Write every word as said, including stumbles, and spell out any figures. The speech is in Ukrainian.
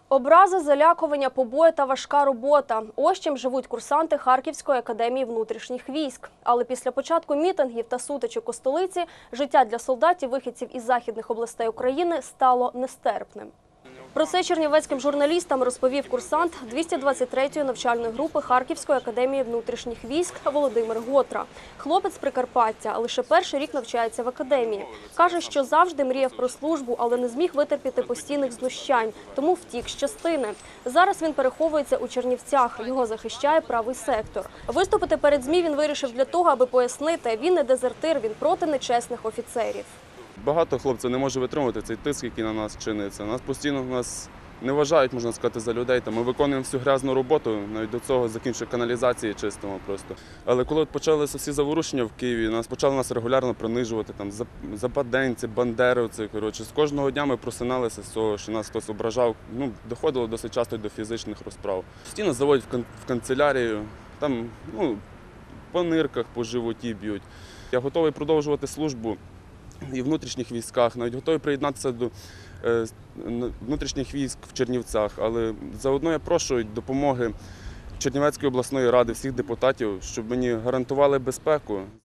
Образи, залякування, побої та важка робота. Ось чим живуть курсанти Харківської академії внутрішніх військ. Але після початку мітингів та сутичок у столиці життя для солдатів-вихідців із західних областей України стало нестерпним. Про це чернівецьким журналістам розповів курсант двісті двадцять третьої навчальної групи Харківської академії внутрішніх військ Володимир Готра. Хлопець з Прикарпаття, лише перший рік навчається в академії. Каже, що завжди мріяв про службу, але не зміг витерпіти постійних знущань, тому втік з частини. Зараз він переховується у Чернівцях, його захищає правий сектор. Виступити перед ЗМІ він вирішив для того, аби пояснити, він не дезертир, він проти нечесних офіцерів. Багато хлопців не може витримувати цей тиск, який на нас чиниться. Нас постійно нас не вважають, можна сказати, за людей. Ми виконуємо всю грязну роботу, навіть до цього закінчує каналізації, чистимо просто. Але коли почалися всі заворушення в Києві, нас почали нас регулярно принижувати, там, западенці, бандеровці. Коротше, з кожного дня ми просиналися з того, що нас хтось ображав. Ну, доходило досить часто до фізичних розправ. Постійно заводять в канцелярію, там, ну, по нирках, по животі б'ють. Я готовий продовжувати службу і в внутрішніх військах, навіть готові приєднатися до е, внутрішніх військ в Чернівцях, але заодно я прошу допомоги Чернівецької обласної ради, всіх депутатів, щоб мені гарантували безпеку.